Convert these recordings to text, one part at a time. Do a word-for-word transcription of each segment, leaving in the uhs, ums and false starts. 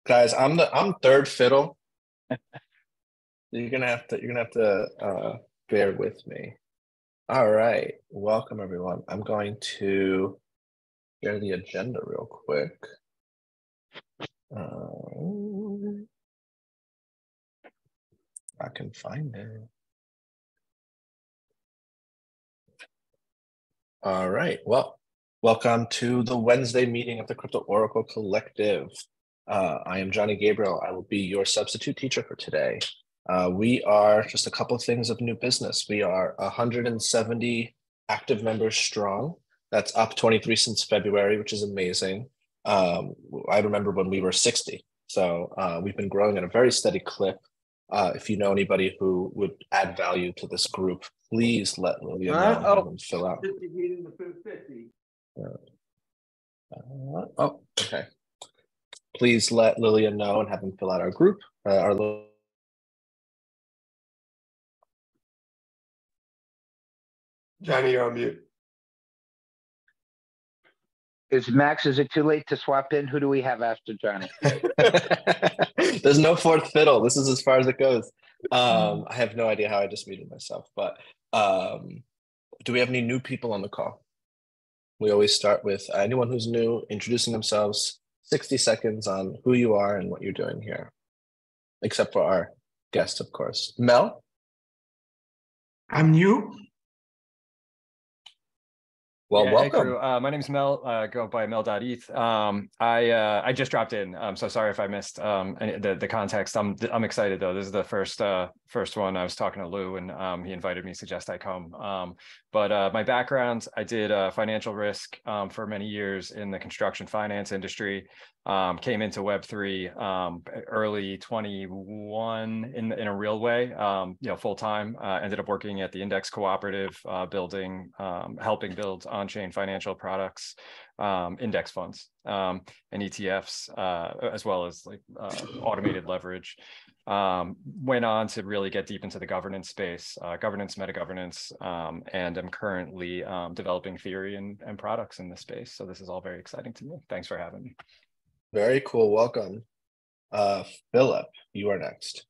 Guys, I'm the I'm third fiddle. You're gonna have to you're gonna have to uh, bear with me. All right, welcome everyone. I'm going to share the agenda real quick. Uh, I can find it. All right. Well, welcome to the Wednesday meeting of the CryptoOracle Collective. Uh, I am Johnny Gabriel. I will be your substitute teacher for today. Uh, we are just a couple of things of new business. We are one hundred seventy active members strong. That's up twenty-three since February, which is amazing. Um, I remember when we were sixty. So uh, we've been growing at a very steady clip. Uh, if you know anybody who would add value to this group, please let Lilia know and have them fill out. Uh, uh, oh, okay. Please let Lilia know and have them fill out our group. Uh, our Johnny, you're on mute. Is Max, is it too late to swap in? Who do we have after Johnny? There's no fourth fiddle. This is as far as it goes. Um, I have no idea how I just muted myself, but um, do we have any new people on the call? We always start with anyone who's new, introducing themselves, sixty seconds on who you are and what you're doing here, except for our guest, of course. Mel? I'm new. Well, yeah, welcome. Hey, crew. Uh, my name is Mel. Uh, go by Mel dot E T H. Um, I uh, I just dropped in. Um, so sorry if I missed um, any, the the context. I'm I'm excited though. This is the first uh, first one. I was talking to Lou, and um, he invited me, suggest I come. Um, but uh, my background, I did uh, financial risk um, for many years in the construction finance industry. Um, came into Web three um, early twenty-one in in a real way. Um, you know, full time. Uh, ended up working at the Index Cooperative, uh, building, um, helping build on-chain financial products, um, index funds, um, and E T Fs, uh, as well as like uh, automated leverage. Um, went on to really get deep into the governance space, uh, governance, meta governance, um, and I'm currently um, developing theory and, and products in this space. So this is all very exciting to me. Thanks for having me. Very cool. Welcome. Uh, Philip, you are next.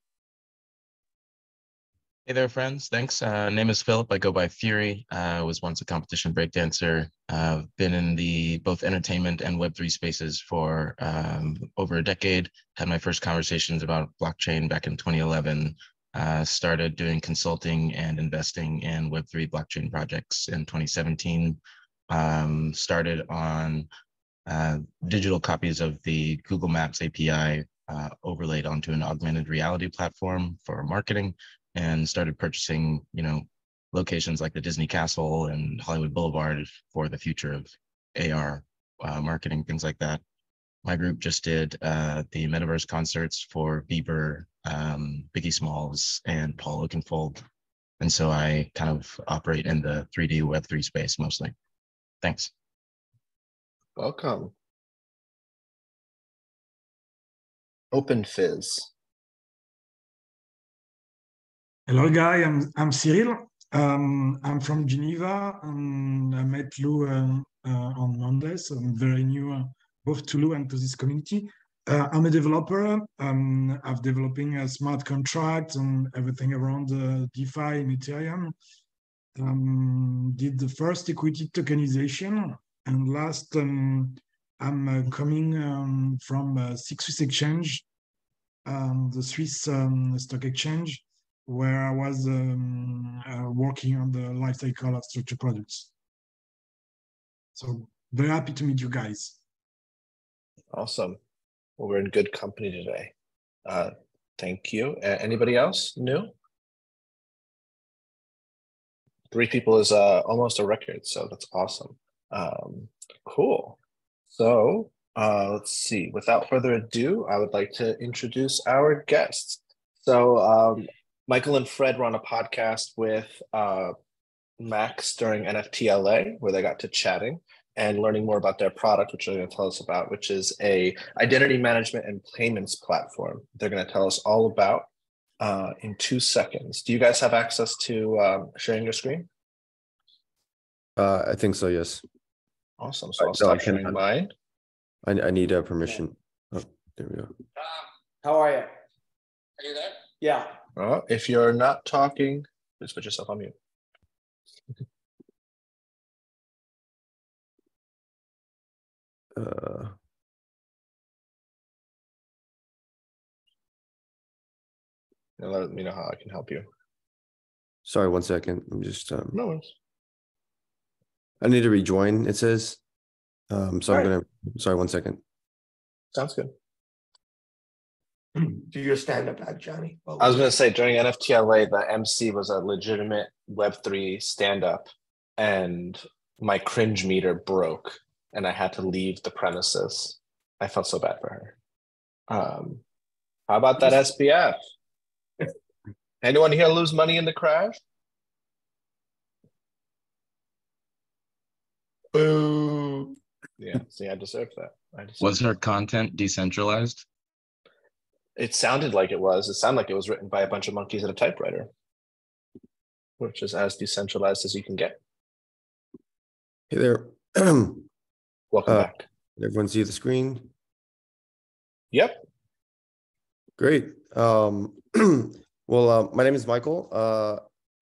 Hey there, friends. Thanks. Uh, name is Philip. I go by Fury. I uh, was once a competition breakdancer. I've uh, been in the both entertainment and Web three spaces for um, over a decade. Had my first conversations about blockchain back in twenty eleven. Uh, started doing consulting and investing in Web three blockchain projects in twenty seventeen. Um, started on uh, digital copies of the Google Maps A P I uh, overlaid onto an augmented reality platform for marketing, and started purchasing, you know, locations like the Disney Castle and Hollywood Boulevard for the future of A R uh, marketing, things like that. My group just did uh, the Metaverse concerts for Bieber, um, Biggie Smalls, and Paul Oakenfold. And so I kind of operate in the three D Web three space mostly. Thanks. Welcome. Open Fizz. Hello, guy. I'm I'm Cyril. Um, I'm from Geneva, and I met Lou uh, uh, on Mondays. So I'm very new, uh, both to Lou and to this community. Uh, I'm a developer. Um, I'm developing a smart contract and everything around uh, DeFi in Ethereum. Um, did the first equity tokenization, and last um, I'm uh, coming um, from uh, Six Swiss Exchange, um, the Swiss um, stock exchange, where I was um, uh, working on the life cycle of structured products. So very happy to meet you guys. Awesome. Well, we're in good company today. Uh, thank you. Uh, anybody else new? Three people is uh, almost a record, so that's awesome. Um, cool. So uh, let's see. Without further ado, I would like to introduce our guests. So um, Michael and Fred were on a podcast with uh, Max during N F T L A, where they got to chatting and learning more about their product, which they're going to tell us about, which is a identity management and payments platform. They're going to tell us all about uh, in two seconds. Do you guys have access to um, sharing your screen? Uh, I think so, yes. Awesome. So I'll No, stop I sharing cannot. mine. I, I need a permission. Oh. There we go. How are you? Are you there? Yeah. Uh, if you're not talking, please put yourself on mute. Uh, And let me know how I can help you. sorry, one second. I'm just um No worries. I need to rejoin, it says. Um, so I'm All right. gonna sorry, one second. Sounds good. Do your stand-up act, Johnny. Well, I was going to say during N F T L A, the M C was a legitimate Web three stand-up, and my cringe meter broke, and I had to leave the premises. I felt so bad for her. Um, how about that S P F? Anyone here lose money in the crash? Boo. Yeah, see, I deserve that. I deserve Was her content decentralized? It sounded like it was. It sounded like it was written by a bunch of monkeys at a typewriter, which is as decentralized as you can get. Hey there. Welcome Uh, back. Can everyone see the screen? Yep. Great. Um, well, uh, my name is Michael. Uh,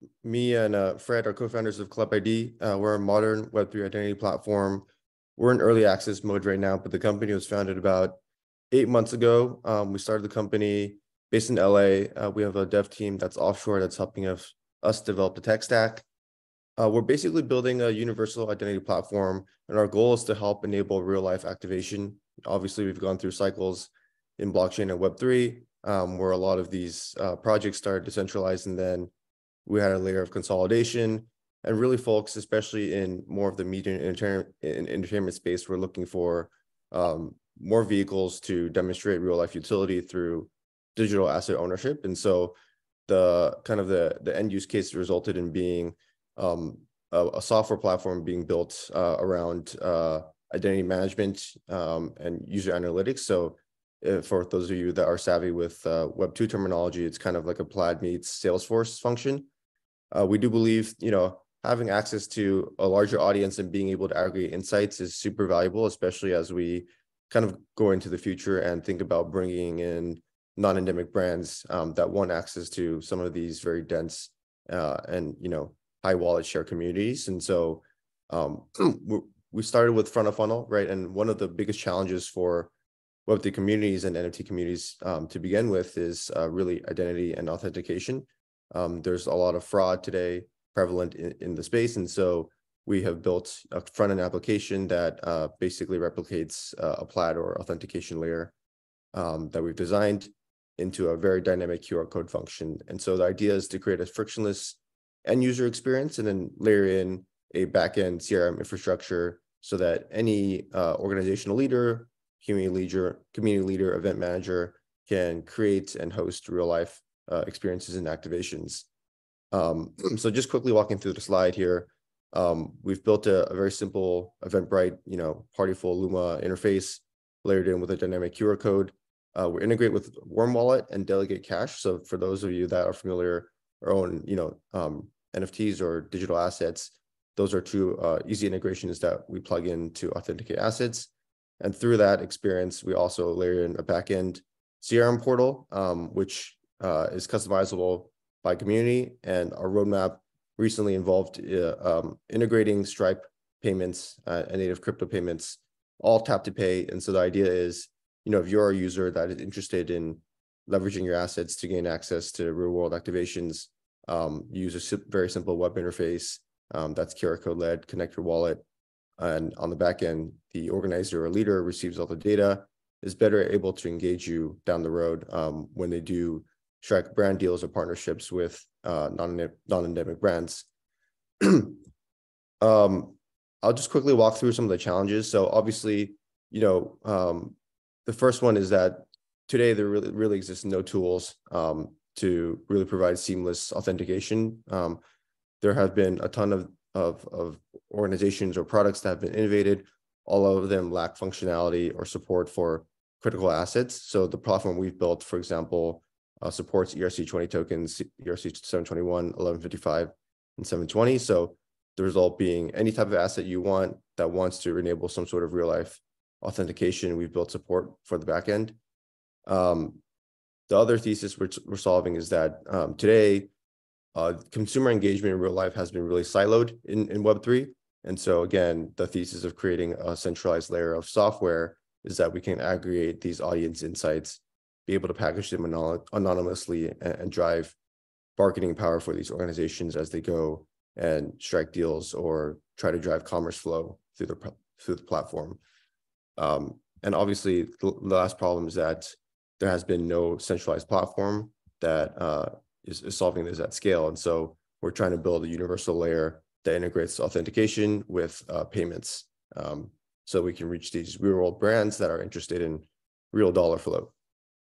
me and uh, Fred are co-founders of ClubID. Uh, we're a modern Web three identity platform. We're in early access mode right now, but the company was founded about eight months ago. Um, we started the company based in L A. Uh, we have a dev team that's offshore that's helping us, us develop the tech stack. Uh, we're basically building a universal identity platform, and our goal is to help enable real-life activation. Obviously, we've gone through cycles in blockchain and Web three, um, where a lot of these uh, projects started decentralized, and then we had a layer of consolidation. And really, folks, especially in more of the media and enter in entertainment space, we're looking for um, more vehicles to demonstrate real-life utility through digital asset ownership. And so the kind of the, the end use case resulted in being um, a, a software platform being built uh, around uh, identity management um, and user analytics. So if, for those of you that are savvy with uh, Web two terminology, it's kind of like a Plaid meets Salesforce function. Uh, we do believe, you know, having access to a larger audience and being able to aggregate insights is super valuable, especially as we kind of go into the future and think about bringing in non-endemic brands um, that want access to some of these very dense uh, and, you know, high wallet share communities. And so um, we started with front of funnel, right? And one of the biggest challenges for Web three communities and N F T communities um, to begin with is uh, really identity and authentication. Um, there's a lot of fraud today prevalent in, in the space. And so we have built a front-end application that uh, basically replicates uh, a Plaid or authentication layer um, that we've designed into a very dynamic Q R code function. And so the idea is to create a frictionless end user experience and then layer in a backend C R M infrastructure so that any uh, organizational leader, community leader, community leader, event manager can create and host real life uh, experiences and activations. Um, so just quickly walking through the slide here, um, we've built a, a very simple Eventbrite, you know, Partyful Luma interface layered in with a dynamic Q R code. Uh, we integrate with Warm Wallet and Delegate Cash. So for those of you that are familiar or own, you know, um, N F Ts or digital assets, those are two uh, easy integrations that we plug in to authenticate assets. And through that experience, we also layer in a backend C R M portal, um, which uh, is customizable by community. And our roadmap recently involved uh, um, integrating Stripe payments uh, and native crypto payments, all tap to pay. And so the idea is, you know, if you're a user that is interested in leveraging your assets to gain access to real world activations, um, use a sim very simple web interface um, that's Q R code led, connect your wallet. And on the back end, the organizer or leader receives all the data, is better able to engage you down the road um, when they do strike brand deals or partnerships with uh, non-endemic brands. um, I'll just quickly walk through some of the challenges. So obviously, you know, um, the first one is that today there really, really exists no tools um, to really provide seamless authentication. Um, there have been a ton of, of, of organizations or products that have been innovated. All of them lack functionality or support for critical assets. So the platform we've built, for example, uh, supports E R C twenty tokens, E R C seven twenty-one, eleven fifty-five, and seven twenty. So the result being any type of asset you want that wants to enable some sort of real life authentication, we've built support for the backend. Um, the other thesis which we're solving is that um, today, uh, consumer engagement in real life has been really siloed in, in Web three. And so again, the thesis of creating a centralized layer of software is that we can aggregate these audience insights, be able to package them anonymously, and, and drive bargaining power for these organizations as they go and strike deals or try to drive commerce flow through the, through the platform. Um, and obviously, the, the last problem is that there has been no centralized platform that uh, is, is solving this at scale. And so we're trying to build a universal layer that integrates authentication with uh, payments, um, so we can reach these real world brands that are interested in real dollar flow.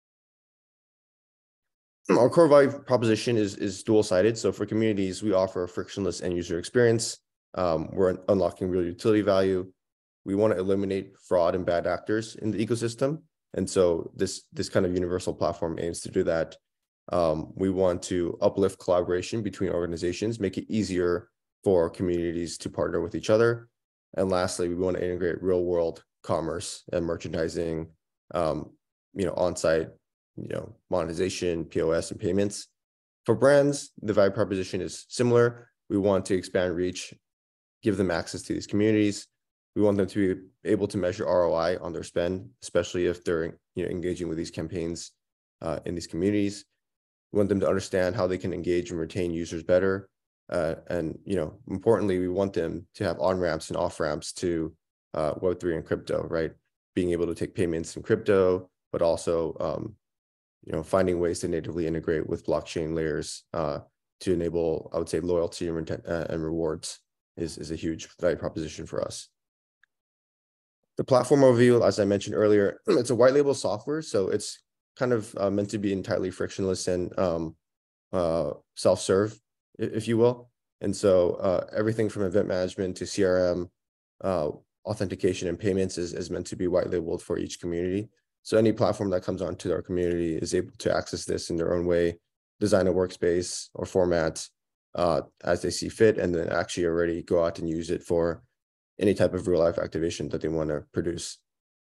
Our core value proposition is, is dual-sided. So for communities, we offer a frictionless end user experience. Um, we're unlocking real utility value. We want to eliminate fraud and bad actors in the ecosystem. And so this, this kind of universal platform aims to do that. Um, we want to uplift collaboration between organizations, make it easier for communities to partner with each other. And lastly, we want to integrate real world commerce and merchandising, um, you know, on-site, you know, monetization, P O S, and payments. For brands, the value proposition is similar. We want to expand reach, give them access to these communities. We want them to be able to measure R O I on their spend, especially if they're, you know, engaging with these campaigns uh, in these communities. We want them to understand how they can engage and retain users better. Uh, and, you know, importantly, we want them to have on-ramps and off-ramps to uh, Web three and crypto, right? Being able to take payments in crypto, but also, um, you know, finding ways to natively integrate with blockchain layers uh, to enable, I would say, loyalty and, uh, and rewards is, is a huge value proposition for us. The platform overview, as I mentioned earlier, it's a white label software, so it's kind of uh, meant to be entirely frictionless and um, uh, self-serve, if you will. And so uh, everything from event management to C R M, uh, authentication and payments is, is meant to be white labeled for each community. So any platform that comes onto our community is able to access this in their own way, design a workspace or format uh, as they see fit, and then actually already go out and use it for any type of real life activation that they want to produce.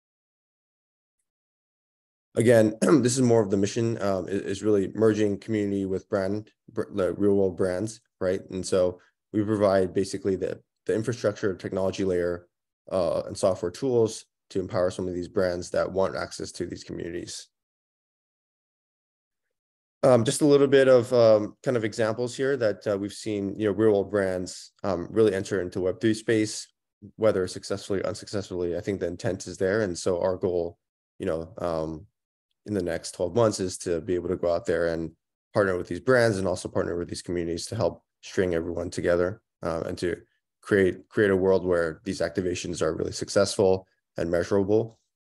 Again, this is more of the mission, um, is really merging community with brand, the real world brands, right? And so we provide basically the, the infrastructure, technology layer, uh, and software tools to empower some of these brands that want access to these communities. Um, just a little bit of um, kind of examples here that uh, we've seen, you know, real world brands um, really enter into Web three space, whether successfully or unsuccessfully. I think the intent is there. And so our goal, you know, um, in the next twelve months is to be able to go out there and partner with these brands and also partner with these communities to help string everyone together uh, and to create, create a world where these activations are really successful and measurable.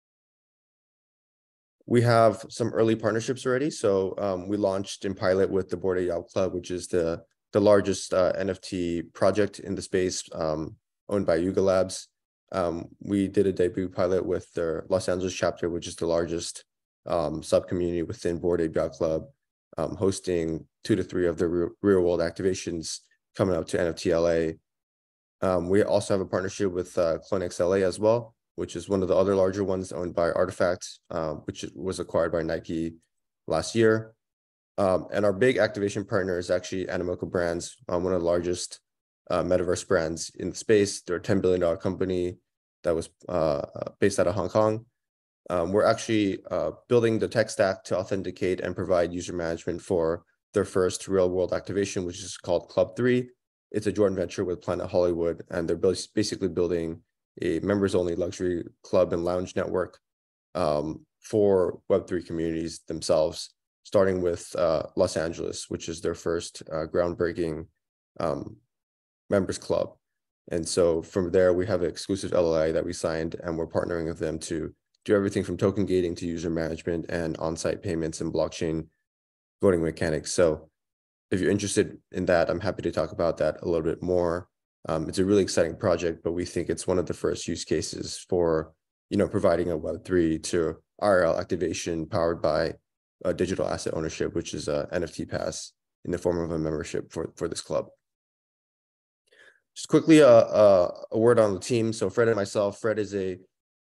We have some early partnerships already. So um, we launched in pilot with the Bored Ape Yacht Club, which is the, the largest uh, N F T project in the space, um, owned by Yuga Labs. Um, we did a debut pilot with their Los Angeles chapter, which is the largest um, sub-community within Bored Ape Yacht Club, um, hosting two to three of the re real world activations coming up to N F T L A. Um, we also have a partnership with uh, CloneX L A as well, which is one of the other larger ones owned by Artifact, uh, which was acquired by Nike last year. Um, and our big activation partner is actually Animoca Brands, um, one of the largest uh, metaverse brands in the space. They're a ten billion dollar company that was uh, based out of Hong Kong. Um, we're actually uh, building the tech stack to authenticate and provide user management for their first real world activation, which is called Club three. It's a joint venture with Planet Hollywood, and they're basically building a members-only luxury club and lounge network um, for Web three communities themselves, starting with uh, Los Angeles, which is their first uh, groundbreaking um, members club. And so from there, we have an exclusive L O I that we signed, and we're partnering with them to do everything from token gating to user management and on-site payments and blockchain voting mechanics. So if you're interested in that, I'm happy to talk about that a little bit more. Um, it's a really exciting project, but we think it's one of the first use cases for, you know, providing a Web three to R L activation powered by uh, digital asset ownership, which is a N F T pass in the form of a membership for, for this club. Just quickly, uh, uh, a word on the team. So Fred and myself, Fred is a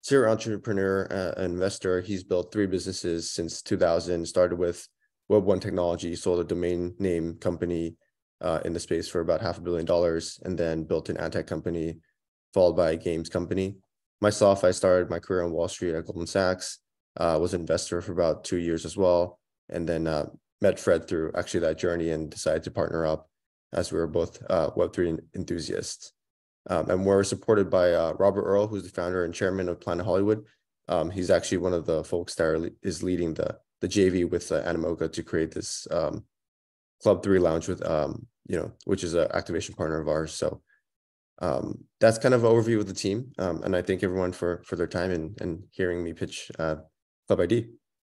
serial entrepreneur, uh, investor. He's built three businesses since two thousand, started with Web one Technology, sold a domain name company uh, in the space for about half a billion dollars, and then built an ad tech company, followed by a games company. Myself, I started my career on Wall Street at Goldman Sachs, uh, was an investor for about two years as well, and then uh, met Fred through actually that journey and decided to partner up as we were both uh, Web three enthusiasts. Um, and we're supported by uh, Robert Earl, who's the founder and chairman of Planet Hollywood. Um, he's actually one of the folks that are, is leading the the J V with uh, Animoca to create this um, Club three Lounge with, um, you know, which is an activation partner of ours. So um, that's kind of an overview of the team. Um, and I thank everyone for for their time and, and hearing me pitch uh, ClubID.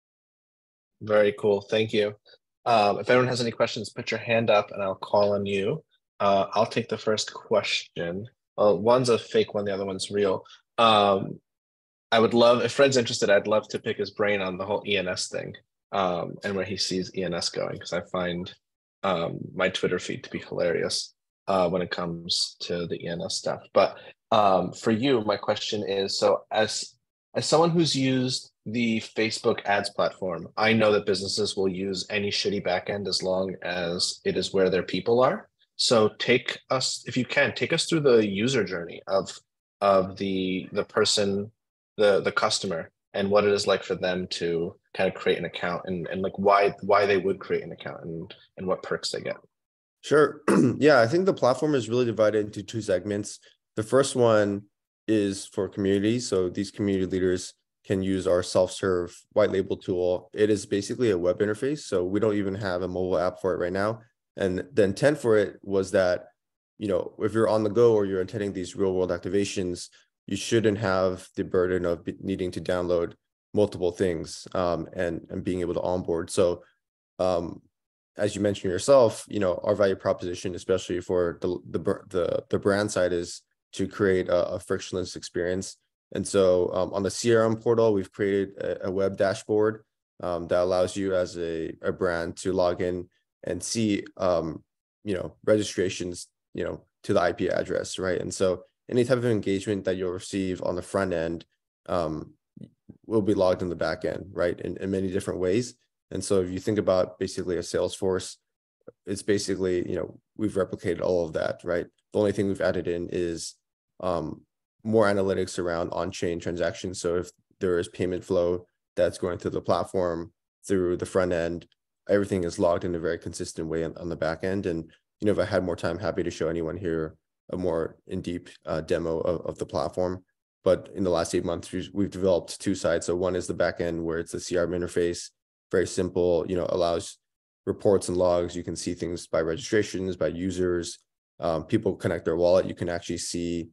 Very cool. Thank you. Um, if anyone has any questions, put your hand up and I'll call on you. Uh, I'll take the first question. Well, one's a fake one, the other one's real. Um, I would love, if Fred's interested, I'd love to pick his brain on the whole E N S thing um, and where he sees E N S going, because I find um, my Twitter feed to be hilarious uh, when it comes to the E N S stuff. But um, for you, my question is, so as as someone who's used the Facebook ads platform, I know that businesses will use any shitty backend as long as it is where their people are. So take us, if you can, take us through the user journey of of the the person, the the customer, and what it is like for them to kind of create an account, and, and like why why they would create an account, and and what perks they get. Sure. Yeah, I think the platform is really divided into two segments. The first one is for communities. So these community leaders can use our self-serve white label tool. It is basically a web interface. So we don't even have a mobile app for it right now. And the intent for it was that, you know, if you're on the go or you're attending these real world activations, you shouldn't have the burden of needing to download multiple things um, and, and being able to onboard. So um, as you mentioned yourself, you know, our value proposition, especially for the, the, the, the brand side, is to create a, a frictionless experience. And so um, on the C R M portal, we've created a, a web dashboard um, that allows you as a, a brand to log in and see, um, you know, registrations, you know, to the I P address, right? And so any type of engagement that you'll receive on the front end um, will be logged in the back end, right? In, in many different ways. And so if you think about basically a Salesforce, it's basically, you know, we've replicated all of that, right? The only thing we've added in is um, more analytics around on-chain transactions. So if there is payment flow that's going through the platform, through the front end, everything is logged in a very consistent way on, on the back end. And, you know, if I had more time, happy to show anyone here a more in-deep uh, demo of, of the platform. But in the last eight months, we've, we've developed two sides. So one is the back end where it's a C R M interface, very simple, you know, allows reports and logs. You can see things by registrations, by users. Um, people connect their wallet. You can actually see,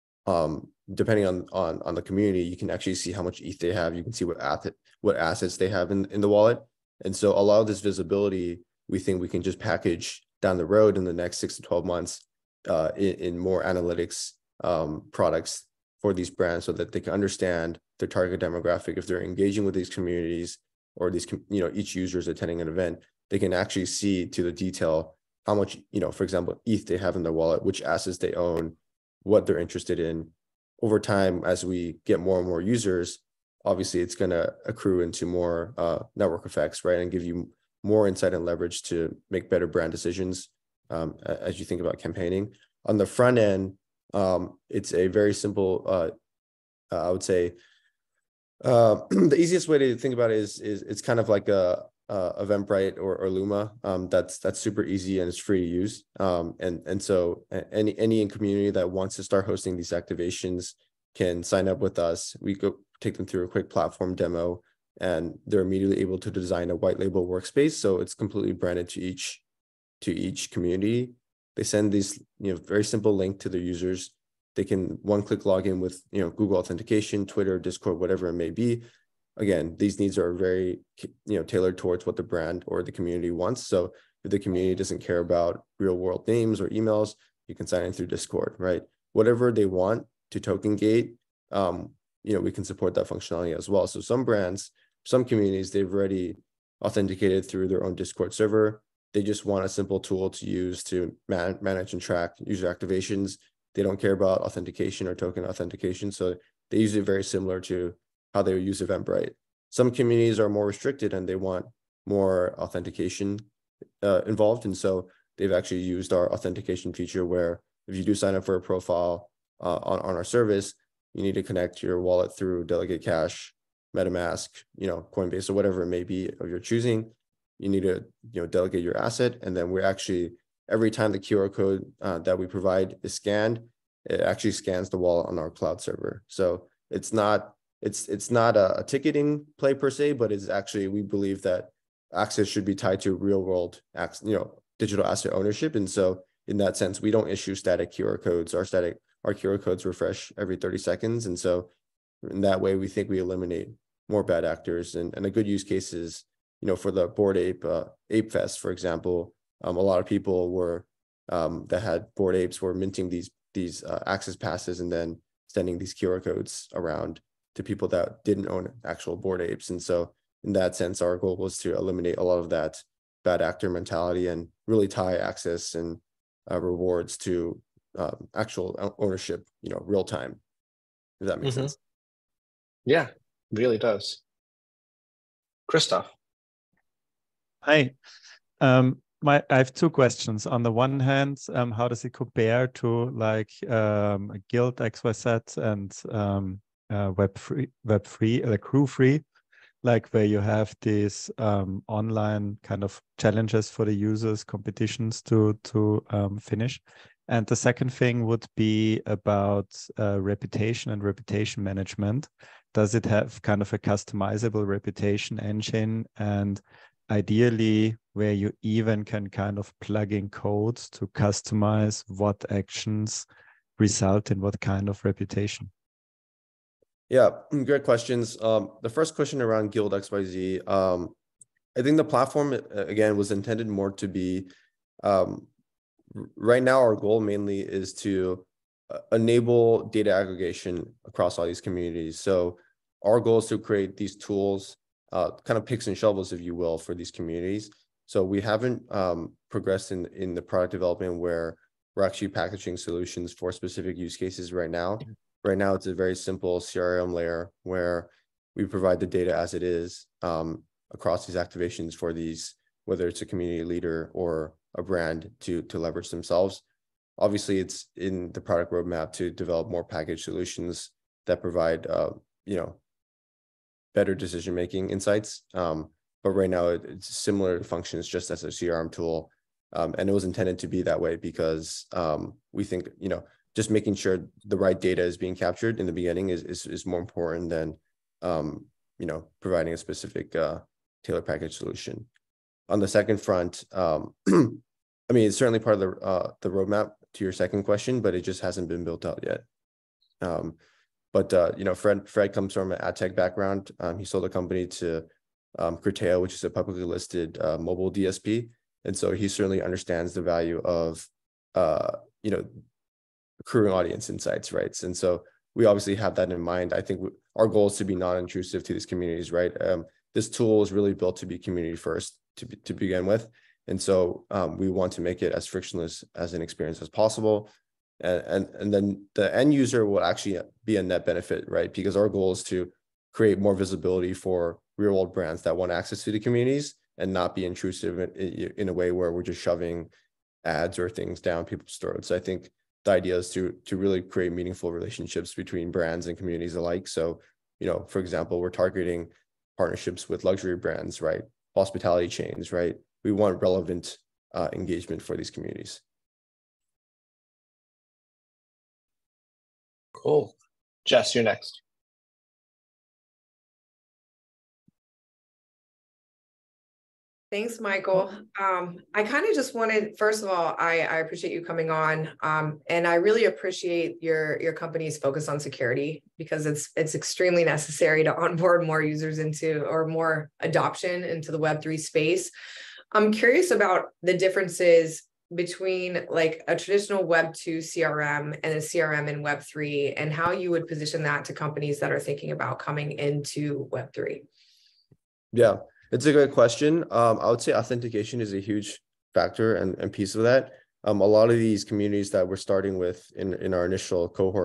um, depending on, on, on the community, you can actually see how much E T H they have. You can see what, asset, what assets they have in, in the wallet. And so a lot of this visibility, we think we can just package down the road in the next six to twelve months uh, in, in more analytics um, products for these brands so that they can understand their target demographic. If they're engaging with these communities or these, you know, each user is attending an event, they can actually see to the detail how much, you know, for example, E T H they have in their wallet, which assets they own, what they're interested in. Over time, as we get more and more users, obviously it's going to accrue into more uh, network effects, right? And give you more insight and leverage to make better brand decisions um, as you think about campaigning. On the front end, um, it's a very simple, uh, uh, I would say, uh, the easiest way to think about it is, is it's kind of like a, a Eventbrite or, or Luma. Um, that's that's super easy and it's free to use. Um, and, and so any, any community that wants to start hosting these activations can sign up with us. We go take them through a quick platform demo, and they're immediately able to design a white label workspace. So it's completely branded to each to each community. They send these, you know, very simple link to their users. They can one click log in with, you know, Google authentication, Twitter, Discord, whatever it may be. Again, these needs are very, you know, tailored towards what the brand or the community wants. So if the community doesn't care about real world names or emails, you can sign in through Discord, right? Whatever they want to token gate, um, you know, we can support that functionality as well. So some brands, some communities, they've already authenticated through their own Discord server. They just want a simple tool to use to man manage and track user activations. They don't care about authentication or token authentication. So they use it very similar to how they would use Eventbrite. Some communities are more restricted and they want more authentication uh, involved. And so they've actually used our authentication feature where if you do sign up for a profile uh, on, on our service, you need to connect your wallet through Delegate Cash, MetaMask, you know, Coinbase, or whatever it may be of your choosing. You need to, you know, delegate your asset. And then we're actually, every time the Q R code uh, that we provide is scanned, it actually scans the wallet on our cloud server. So it's not, it's, it's not a, a ticketing play per se, but it's actually, we believe that access should be tied to real world, you know, digital asset ownership. And so in that sense, we don't issue static Q R codes. Our static, our Q R codes refresh every thirty seconds. And so in that way, we think we eliminate more bad actors. And, and a good use case is, you know, for the Bored Ape, uh, Ape Fest, for example, um, a lot of people were, um, that had Bored Apes were minting these, these uh, access passes and then sending these Q R codes around to people that didn't own actual Bored Apes. And so in that sense, our goal was to eliminate a lot of that bad actor mentality and really tie access and uh, rewards to um, actual ownership, you know, real time, if that makes mm-hmm. sense. Yeah, really does. Christoph. Hi. Um, my, I have two questions. On the one hand, um, how does it compare to like um, Guild X Y Z and um, uh, Web free, Web free, like Crew free, like where you have these um, online kind of challenges for the users, competitions to to um, finish. And the second thing would be about uh, reputation and reputation management. Does it have kind of a customizable reputation engine, and ideally where you even can kind of plug in codes to customize what actions result in what kind of reputation? Yeah, great questions. Um, the first question around Guild X Y Z, um, I think the platform, again, was intended more to be, um, right now our goal mainly is to uh, enable data aggregation across all these communities. So our goal is to create these tools, uh, kind of picks and shovels, if you will, for these communities. So we haven't um, progressed in, in the product development where we're actually packaging solutions for specific use cases right now. Right now, it's a very simple C R M layer where we provide the data as it is um, across these activations for these, whether it's a community leader or a brand to, to leverage themselves. Obviously, it's in the product roadmap to develop more packaged solutions that provide, uh, you know, better decision-making insights. Um, but right now, it, it's similar functions just as a C R M tool. Um, and it was intended to be that way because um, we think, you know, just making sure the right data is being captured in the beginning is is, is more important than, um, you know, providing a specific uh, tailored package solution. On the second front, um, I mean, it's certainly part of the uh, the roadmap to your second question, but it just hasn't been built out yet. Um, but uh, you know, Fred Fred comes from an ad tech background. Um, he sold a company to um, Crypto, which is a publicly listed uh, mobile D S P, and so he certainly understands the value of, uh, you know, accruing audience insights, right? And so we obviously have that in mind. I think we, our goal is to be non-intrusive to these communities, right? Um, this tool is really built to be community first to, be, to begin with. And so um, we want to make it as frictionless as an experience as possible. And, and, and then the end user will actually be a net benefit, right? Because our goal is to create more visibility for real world brands that want access to the communities and not be intrusive in, in a way where we're just shoving ads or things down people's throats. I think the idea is to, to really create meaningful relationships between brands and communities alike. So, you know, for example, we're targeting partnerships with luxury brands, right? Hospitality chains, right? We want relevant uh, engagement for these communities. Cool. Jess, you're next. Thanks, Michael. Um, I kind of just wanted, first of all, I, I appreciate you coming on, um, and I really appreciate your your company's focus on security because it's it's extremely necessary to onboard more users into or more adoption into the Web three space. I'm curious about the differences between like a traditional Web two C R M and a C R M in Web three, and how you would position that to companies that are thinking about coming into Web three. Yeah. It's a great question. Um, I would say authentication is a huge factor and, and piece of that. Um, a lot of these communities that we're starting with in, in our initial cohort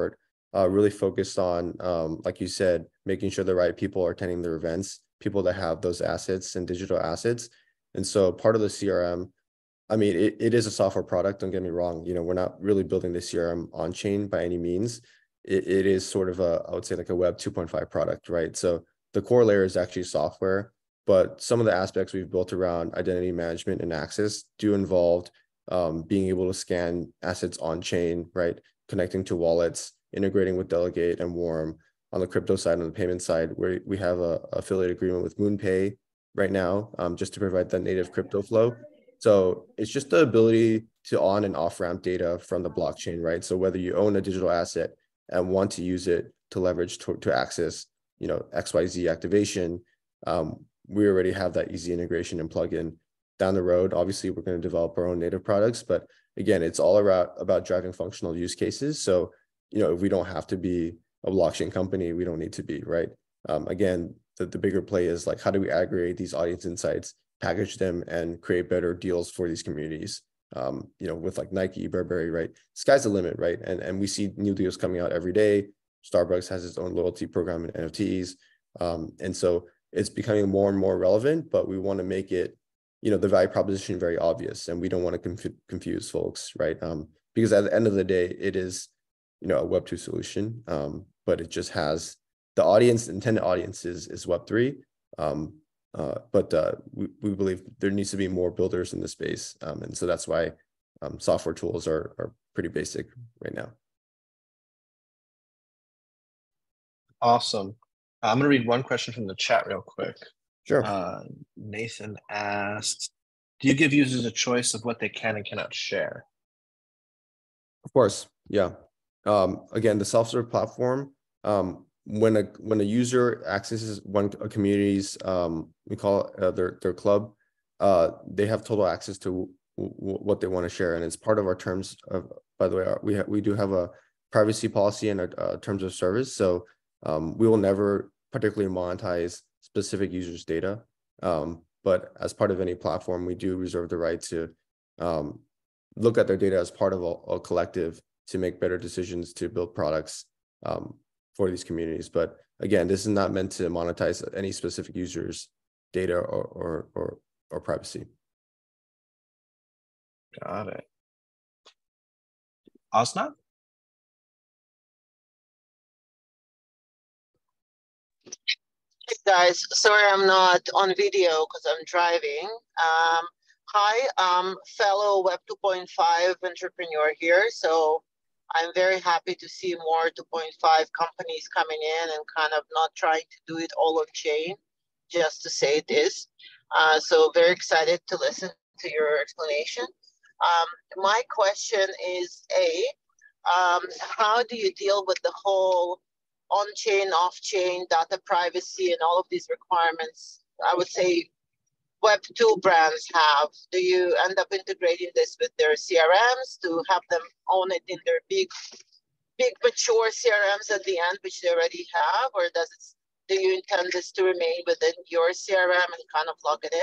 uh, really focused on, um, like you said, making sure the right people are attending their events, people that have those assets and digital assets. And so part of the C R M, I mean, it, it is a software product, don't get me wrong. You know, we're not really building the C R M on chain by any means. It, it is sort of a, I would say like a web two point five product, right? So the core layer is actually software, but some of the aspects we've built around identity management and access do involve um, being able to scan assets on chain, right? Connecting to wallets, integrating with Delegate and Warm. On the crypto side, on the payment side, where we have a affiliate agreement with MoonPay right now, um, just to provide that native crypto flow. So it's just the ability to on and off ramp data from the blockchain, right? So whether you own a digital asset and want to use it to leverage to, to access, you know, X Y Z activation, um, we already have that easy integration and plugin. Down the road, obviously, we're going to develop our own native products, but again, it's all about about driving functional use cases. So, you know, if we don't have to be a blockchain company, we don't need to be, right? Um, again, the, the bigger play is like, how do we aggregate these audience insights, package them, and create better deals for these communities? Um, you know, with like Nike, Burberry, right? Sky's the limit, right? And and we see new deals coming out every day. Starbucks has its own loyalty program in N F Ts, um, and so it's becoming more and more relevant. But we want to make it, you know, the value proposition very obvious, and we don't want to conf confuse folks, right? Um, because at the end of the day, it is, you know, a Web two solution, um, but it just has the audience, intended audience is, is Web three. Um, uh, but uh, we, we believe there needs to be more builders in the space. Um, and so that's why um, software tools are, are pretty basic right now. Awesome. I'm going to read one question from the chat real quick. Sure. Uh, Nathan asked, do you give users a choice of what they can and cannot share? Of course. Yeah. Um, again, the self-serve platform, um, when a when a user accesses one a community's, um, we call it uh, their their club, uh, they have total access to w w what they want to share, and it's part of our terms of. By the way, our, we ha we do have a privacy policy and a, a terms of service, so um, we will never particularly monetize specific users' data. Um, but as part of any platform, we do reserve the right to um, look at their data as part of a, a collective to make better decisions to build products um, for these communities. But again, this is not meant to monetize any specific users' data or or or, or privacy. Got it. Osnat? Hey guys, sorry I'm not on video because I'm driving. Um, hi, I'm fellow Web two point five entrepreneur here. So I'm very happy to see more two point five companies coming in and kind of not trying to do it all on chain, just to say it is. Uh, so very excited to listen to your explanation. Um, my question is, A, um, how do you deal with the whole on-chain, off-chain, data privacy, and all of these requirements, I would say, Web two brands have? Do you end up integrating this with their C R Ms to have them own it in their big, big mature C R Ms at the end, which they already have, or does it? Do you intend this to remain within your C R M and kind of log it in?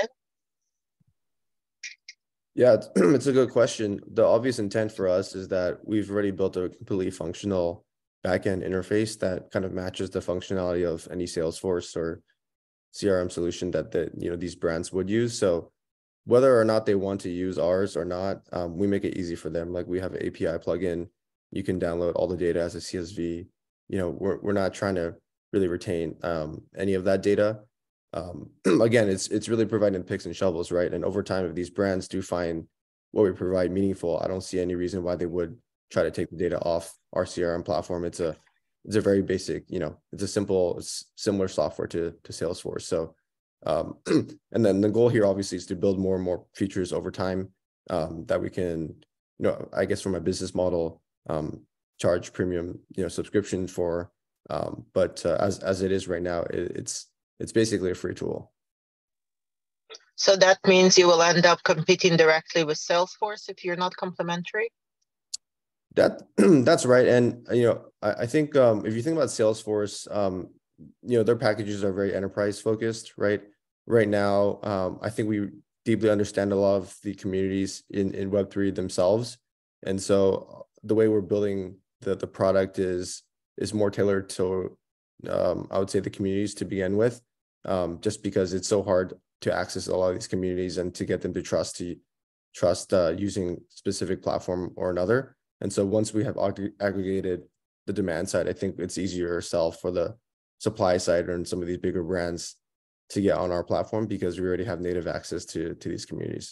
Yeah, it's, it's a good question. The obvious intent for us is that we've already built a completely functional backend interface that kind of matches the functionality of any Salesforce or C R M solution that the, you know, these brands would use. So whether or not they want to use ours or not, um, we make it easy for them. Like we have an A P I plugin. You can download all the data as a C S V. You know, we're, we're not trying to really retain um, any of that data. Um, again, it's it's really providing picks and shovels, right? And over time, if these brands do find what we provide meaningful, I don't see any reason why they would try to take the data off our C R M platform. It's a it's a very basic, you know, it's a simple, it's similar software to to Salesforce. So, um, and then the goal here obviously is to build more and more features over time um, that we can, you know, I guess from a business model, um, charge premium, you know, subscription for. Um, but uh, as as it is right now, it, it's it's basically a free tool. So that means you will end up competing directly with Salesforce if you're not complementary? That that's right. And, you know, I, I think um, if you think about Salesforce, um, you know, their packages are very enterprise focused, right? Right now, um, I think we deeply understand a lot of the communities in, in Web three themselves. And so the way we're building the, the product is is more tailored to, um, I would say, the communities to begin with, um, just because it's so hard to access a lot of these communities and to get them to trust to trust uh, using specific platform or another. And so once we have ag aggregated the demand side, I think it's easier sell for the supply side and some of these bigger brands to get on our platform because we already have native access to, to these communities.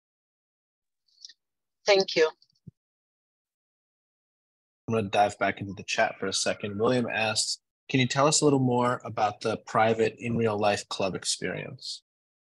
Thank you. I'm going to dive back into the chat for a second. William asks, can you tell us a little more about the private in real life club experience?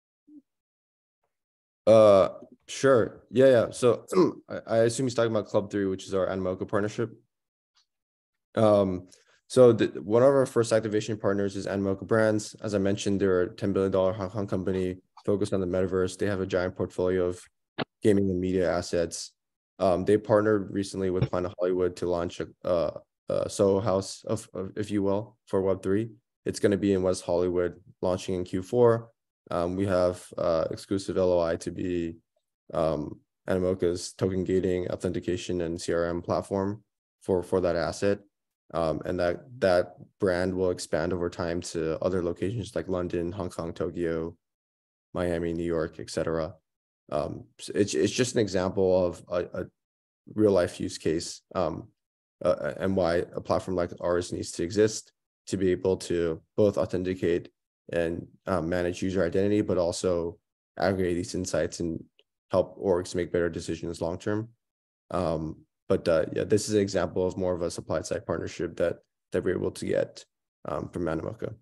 Uh, sure. Yeah, yeah. So I, I assume he's talking about Club three, which is our Animoca partnership. Um, so the, one of our first activation partners is Animoca Brands. As I mentioned, they're a ten billion dollar Hong Kong company focused on the metaverse. They have a giant portfolio of gaming and media assets. Um, they partnered recently with Planet Hollywood to launch a, a, a Soho house, of, of, if you will, for Web three. It's going to be in West Hollywood, launching in Q four. Um, we have uh, exclusive L O I to be um, Animoca's token gating, authentication, and C R M platform for, for that asset. Um, and that, that brand will expand over time to other locations like London, Hong Kong, Tokyo, Miami, New York, et cetera. Um, it's, it's just an example of a, a real life use case um, uh, and why a platform like ours needs to exist to be able to both authenticate and um, manage user identity, but also aggregate these insights and help orgs make better decisions long term. Um, but uh, yeah, this is an example of more of a supply side partnership that that we're able to get um, from Animoca.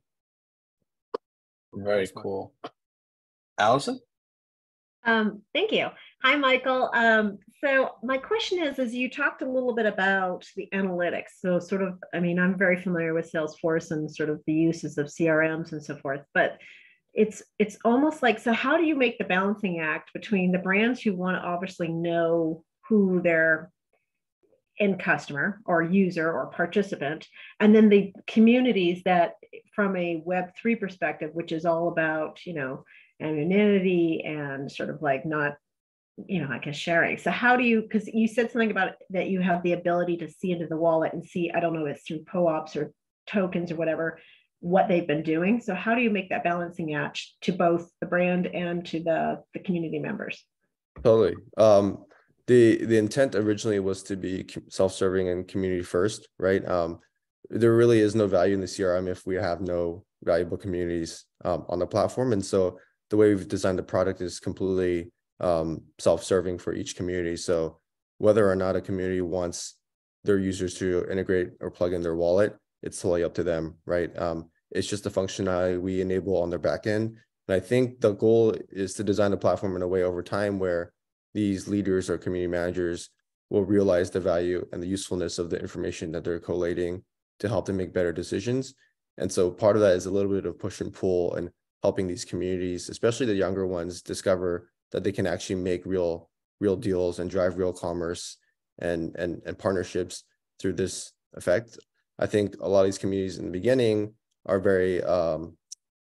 Very cool. Allison? Um, thank you. Hi, Michael. Um, so my question is, is you talked a little bit about the analytics. So sort of, I mean, I'm very familiar with Salesforce and sort of the uses of C R Ms and so forth, but it's it's almost like, so how do you make the balancing act between the brands who want to obviously know who their end customer or user or participant, and then the communities that from a Web three perspective, which is all about, you know, anonymity and sort of like not, you know, I guess sharing. So how do you, because you said something about that you have the ability to see into the wallet and see, I don't know, it's through P O Ops or tokens or whatever, what they've been doing. So how do you make that balancing act to both the brand and to the, the community members? Totally. Um, the, the intent originally was to be self-serving and community first, right? Um, there really is no value in the C R M if we have no valuable communities um, on the platform. And so the way we've designed the product is completely um, self-serving for each community. So whether or not a community wants their users to integrate or plug in their wallet, it's totally up to them, right? Um, it's just the functionality we enable on their backend. And I think the goal is to design the platform in a way over time where these leaders or community managers will realize the value and the usefulness of the information that they're collating to help them make better decisions. And so part of that is a little bit of push and pull and helping these communities, especially the younger ones, discover that they can actually make real, real deals and drive real commerce and, and, and partnerships through this effect. I think a lot of these communities in the beginning are very, um,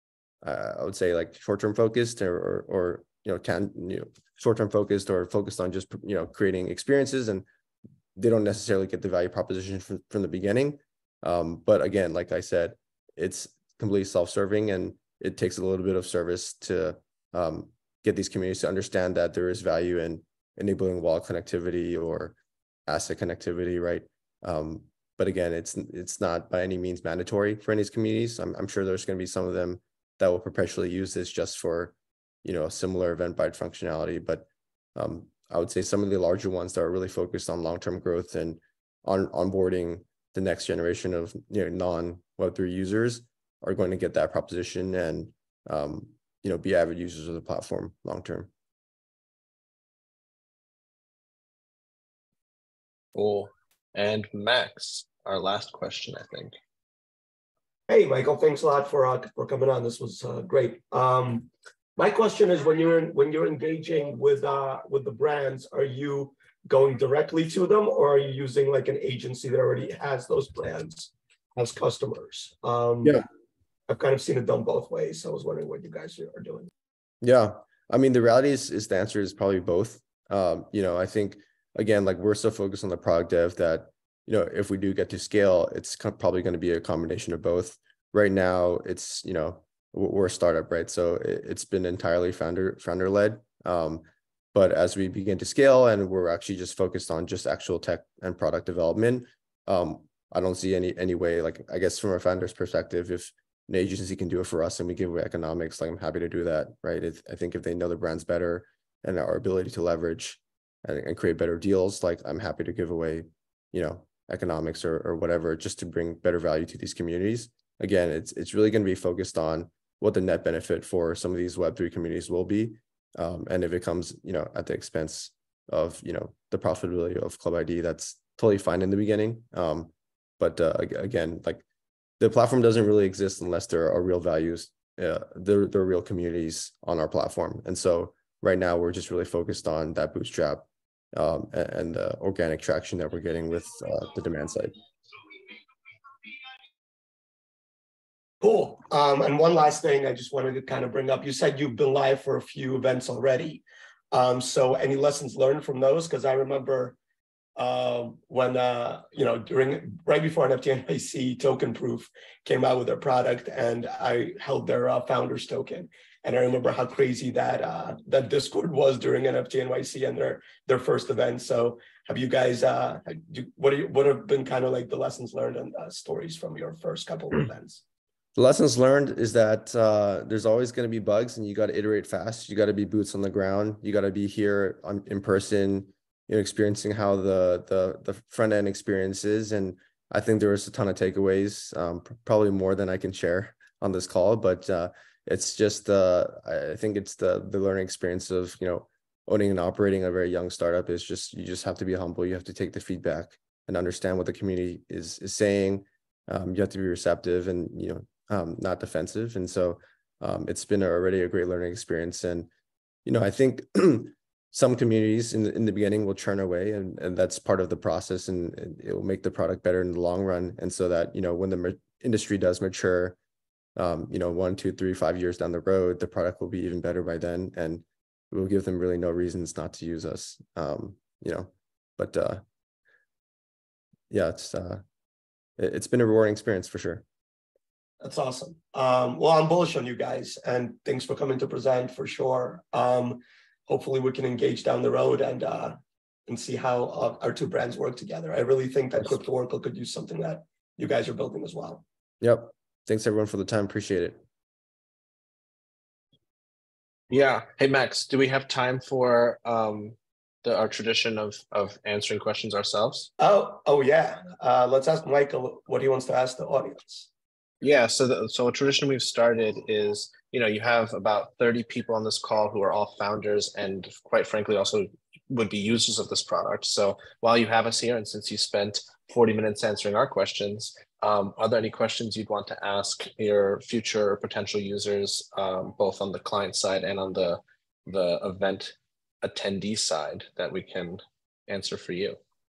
uh, I would say, like short-term focused or, or, or you know, can you know, short-term focused or focused on just you know creating experiences, and they don't necessarily get the value proposition from, from the beginning. Um, but again, like I said, it's completely self-serving, and it takes a little bit of service to um, get these communities to understand that there is value in enabling wallet connectivity or asset connectivity, right? Um, but again, it's it's not by any means mandatory for any of these communities. I'm, I'm sure there's going to be some of them that will perpetually use this just for, you know, a similar Eventbrite functionality. But um, I would say some of the larger ones that are really focused on long-term growth and on onboarding the next generation of you know non Web three users are going to get that proposition and um, you know be avid users of the platform long term. Cool. And Max, our last question, I think. Hey, Michael, thanks a lot for uh, for coming on. This was uh, great. Um, my question is, when you're in, when you're engaging with uh, with the brands, are you going directly to them, or are you using like an agency that already has those brands as customers? Um, yeah, I've kind of seen it done both ways. So I was wondering what you guys are doing. Yeah, I mean, the reality is, is the answer is probably both. Um, you know, I think again, like we're so focused on the product dev that you know, if we do get to scale, it's probably going to be a combination of both. Right now, it's, you know, we're a startup, right? So it's been entirely founder founder led. Um, but as we begin to scale and we're actually just focused on just actual tech and product development, um, I don't see any any way, like, I guess from a founder's perspective, if an agency can do it for us and we give away economics, like, I'm happy to do that, right? If, I think if they know the brands better and our ability to leverage and, and create better deals, like, I'm happy to give away, you know, economics or, or whatever, just to bring better value to these communities. Again, it's it's really going to be focused on what the net benefit for some of these Web three communities will be. Um, and if it comes, you know, at the expense of, you know, the profitability of ClubID, that's totally fine in the beginning. Um, but uh, again, like, the platform doesn't really exist unless there are real values, uh, there, there are real communities on our platform. And so right now we're just really focused on that bootstrap um, and, and the organic traction that we're getting with uh, the demand side. Cool. Um, and one last thing I just wanted to kind of bring up. You said you've been live for a few events already. Um, so any lessons learned from those? Because I remember uh, when, uh, you know, during right before N F T N Y C, Token Proof came out with their product, and I held their uh, founders token. And I remember how crazy that uh, that Discord was during N F T N Y C and their their first event. So have you guys, uh, do, what, are you, what have been kind of like the lessons learned and uh, stories from your first couple of events? The lessons learned is that uh, there's always going to be bugs, and you got to iterate fast. You got to be boots on the ground. You got to be here on, in person, you know, experiencing how the the the front end experience is. And I think there was a ton of takeaways, um, probably more than I can share on this call. But uh, it's just uh, I think it's the the learning experience of, you know, owning and operating a very young startup. Is just, you just have to be humble. You have to take the feedback and understand what the community is is saying. Um, you have to be receptive and, you know, Um, not defensive. And so um, it's been already a great learning experience. And, you know, I think some communities in the, in the beginning will churn away, and, and that's part of the process, and, and it will make the product better in the long run. And so that, you know, when the industry does mature, um, you know, one, two, three, five years down the road, the product will be even better by then. And we'll give them really no reasons not to use us, um, you know, but uh, yeah, it's, uh, it, it's been a rewarding experience for sure. That's awesome. Um, well, I'm bullish on you guys, and thanks for coming to present for sure. Um, hopefully we can engage down the road and uh, and see how uh, our two brands work together. I really think that CryptoOracle could use something that you guys are building as well. Yep. Thanks everyone for the time. Appreciate it. Yeah. Hey, Max, do we have time for um, the, our tradition of, of answering questions ourselves? Oh, oh yeah. Uh, let's ask Michael what he wants to ask the audience. Yeah, so the, so a tradition we've started is, you know, you have about thirty people on this call who are all founders and, quite frankly, also would be users of this product. So while you have us here, and since you spent forty minutes answering our questions, um, are there any questions you'd want to ask your future potential users, um, both on the client side and on the, the event attendee side, that we can answer for you?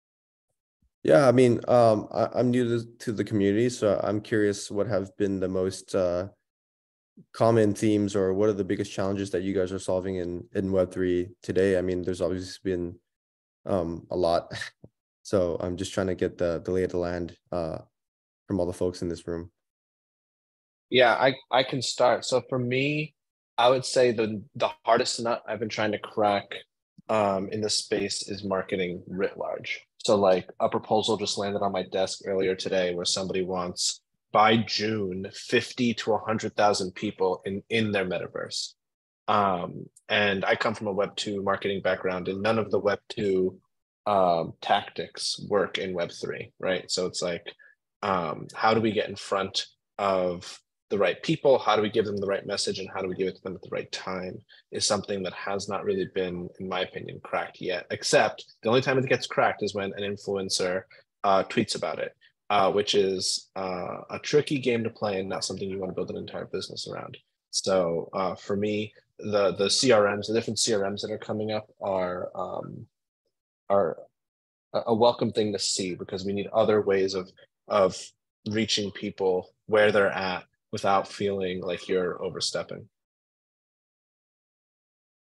Yeah, I mean, um, I, I'm new to, to the community, so I'm curious what have been the most uh, common themes, or what are the biggest challenges that you guys are solving in, in Web three today? I mean, there's obviously been um, a lot, so I'm just trying to get the, the lay of the land uh, from all the folks in this room. Yeah, I, I can start. So for me, I would say the, the hardest nut I've been trying to crack um, in this space is marketing writ large. So like a proposal just landed on my desk earlier today where somebody wants by June fifty to one hundred thousand people in, in their metaverse. Um, and I come from a Web two marketing background, and none of the Web two um, tactics work in Web three, right? So it's like, um, how do we get in front of the right people? How do we give them the right message, and how do we give it to them at the right time is something that has not really been, in my opinion, cracked yet, except the only time it gets cracked is when an influencer uh, tweets about it, uh, which is uh, a tricky game to play and not something you want to build an entire business around. So uh, for me, the the C R Ms, the different C R Ms that are coming up are um, are a welcome thing to see, because we need other ways of of reaching people where they're at without feeling like you're overstepping.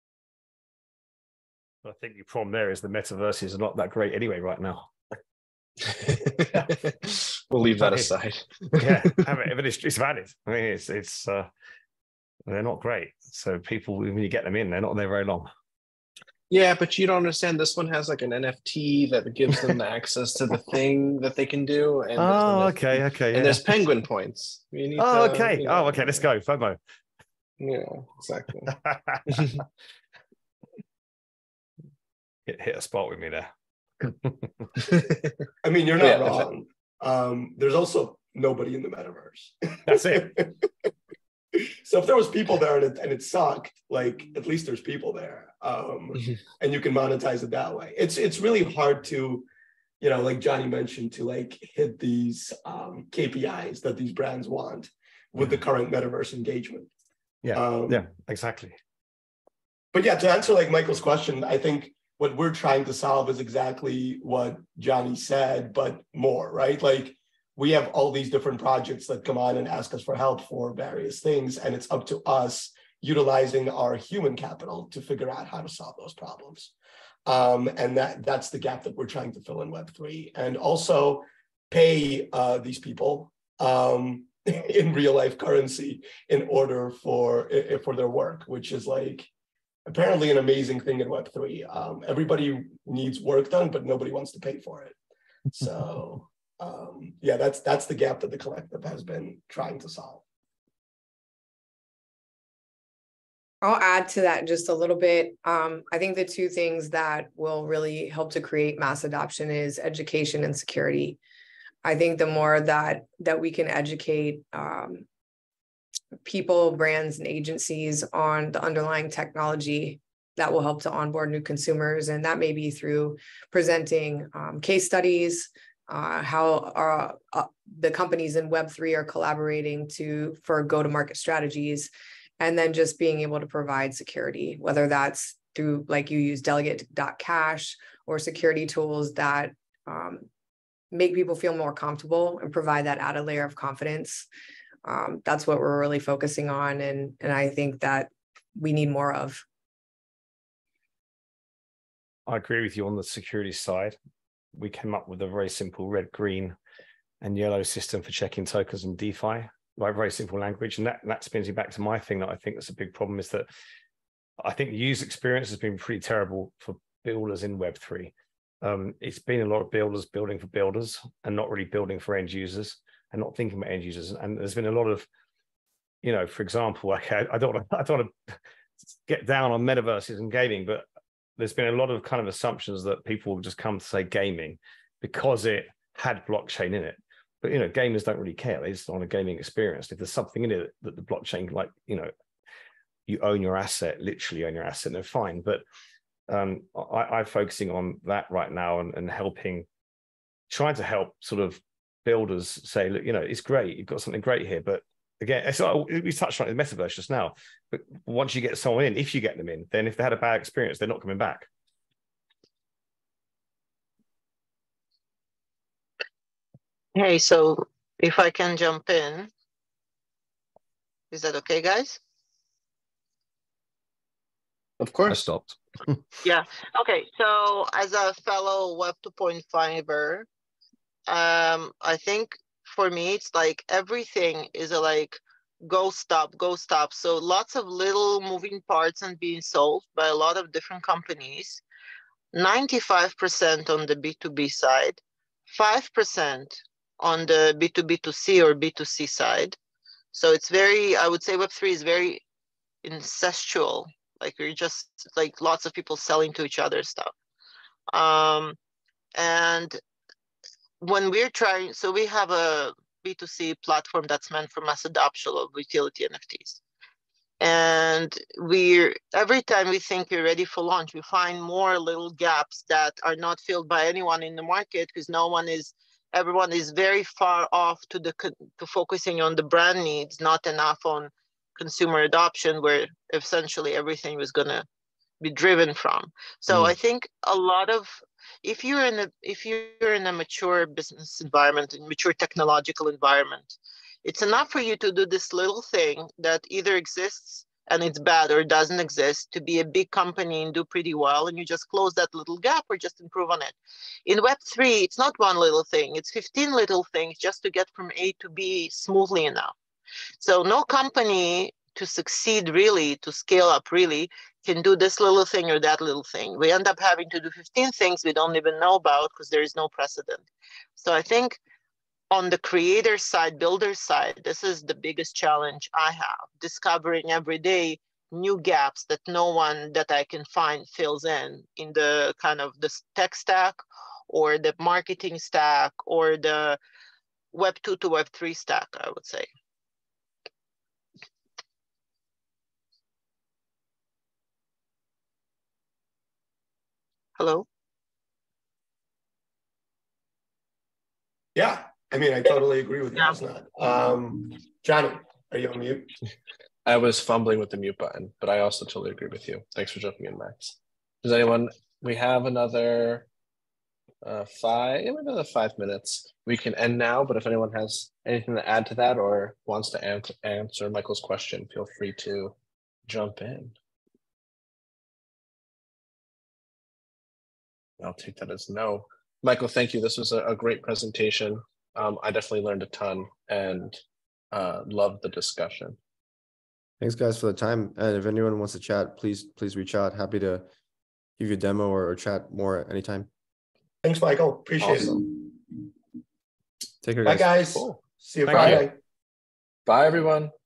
I think the problem there is the metaverses are not that great anyway right now. We'll leave that Okay. aside. Yeah, I mean, but it's, it's valid. I mean, it's it's uh, they're not great. So people, when you get them in, they're not there very long. Yeah, but you don't understand. This one has like an N F T that gives them the access to the thing that they can do. And Oh, and okay, okay. And yeah. there's penguin points. You need Oh, to, okay. you know, Oh, okay. Let's go. FOMO. Yeah, exactly. hit, hit a spot with me there. I mean, you're not Yeah, wrong. Um, there's also nobody in the metaverse. That's it. So if there was people there and it, and it sucked, like at least there's people there, um, and you can monetize it that way. It's it's really hard to, you know, like Johnny mentioned, to like hit these um, K P Is that these brands want with the current metaverse engagement. Yeah, um, yeah, exactly. But yeah, to answer like Michael's question, I think what we're trying to solve is exactly what Johnny said, but more, right? Like we have all these different projects that come on and ask us for help for various things, and it's up to us utilizing our human capital to figure out how to solve those problems. Um, and that that's the gap that we're trying to fill in Web three, and also pay uh, these people um, in real life currency in order for for their work, which is like apparently an amazing thing in Web three. Um, everybody needs work done, but nobody wants to pay for it. So um, yeah, that's that's the gap that the collective has been trying to solve. I'll add to that just a little bit. Um, I think the two things that will really help to create mass adoption is education and security. I think the more that that we can educate um, people, brands, and agencies on the underlying technology, that will help to onboard new consumers. And that may be through presenting um, case studies, uh, how our, uh, the companies in Web three are collaborating to for go-to-market strategies, and then just being able to provide security, whether that's through, like you use delegate dot cash or security tools that um, make people feel more comfortable and provide that added layer of confidence. Um, that's what we're really focusing on. And, and I think that we need more of. I agree with you on the security side. We came up with a very simple red, green, and yellow system for checking tokens and DeFi, like very simple language. And that, that spins me back to my thing that I think that's a big problem, is that I think the user experience has been pretty terrible for builders in Web three. Um, it's been a lot of builders building for builders and not really building for end users and not thinking about end users. And there's been a lot of, you know, for example, like I, I don't want to, I don't want to get down on metaverses and gaming, but there's been a lot of kind of assumptions that people will just come to say gaming because it had blockchain in it. But, you know, gamers don't really care. They just want a gaming experience. If there's something in it that the blockchain, like, you know, you own your asset, literally own your asset, they're fine. But um, I, I'm focusing on that right now and, and helping, trying to help sort of builders say, look, you know, it's great. You've got something great here. But again, it's like, we touched on it in the metaverse just now. But once you get someone in, if you get them in, then if they had a bad experience, they're not coming back. Hey, so if I can jump in, is that okay, guys? Of course. I stopped. Yeah. Okay. So as a fellow Web two point five-er, um, I think for me, it's like everything is a like go stop, go stop. So lots of little moving parts and being solved by a lot of different companies. ninety-five percent on the B two B side, five percent on the B two B two C or B two C side. So it's very, I would say Web three is very incestual. Like you're just like lots of people selling to each other stuff. Um, and when we're trying, so we have a B two C platform that's meant for mass adoption of utility N F Ts. And we're, every time we think we're ready for launch, we find more little gaps that are not filled by anyone in the market because no one is, everyone is very far off to the to focusing on the brand needs, not enough on consumer adoption, where essentially everything was going to be driven from. So mm. I think a lot of, if you're in a if you're in a mature business environment, a mature technological environment, it's enough for you to do this little thing that either exists and it's bad or doesn't exist, to be a big company and do pretty well, and you just close that little gap or just improve on it. In Web three, it's not one little thing, it's fifteen little things just to get from A to B smoothly enough. So no company to succeed really, to scale up really, can do this little thing or that little thing. We end up having to do fifteen things we don't even know about because there is no precedent. So I think on the creator side, builder side, this is the biggest challenge I have, discovering every day new gaps that no one that I can find fills in, in the kind of the tech stack or the marketing stack or the Web two to Web three stack, I would say. Hello? Yeah, I mean, I totally agree with you. Yeah. It's not. Um, Johnny, are you on mute? I was fumbling with the mute button, but I also totally agree with you. Thanks for jumping in, Max. Does anyone, we have another uh, five, another five minutes. We can end now, but if anyone has anything to add to that or wants to an answer Michael's question, feel free to jump in. I'll take that as no. Michael, thank you. This was a, a great presentation. Um, I definitely learned a ton and uh, loved the discussion. Thanks, guys, for the time. And if anyone wants to chat, please, please reach out. Happy to give you a demo or, or chat more at any time. Thanks, Michael. Appreciate awesome. it. Take care, guys. Bye, guys. Cool. See you Thank Friday. You. Bye, everyone.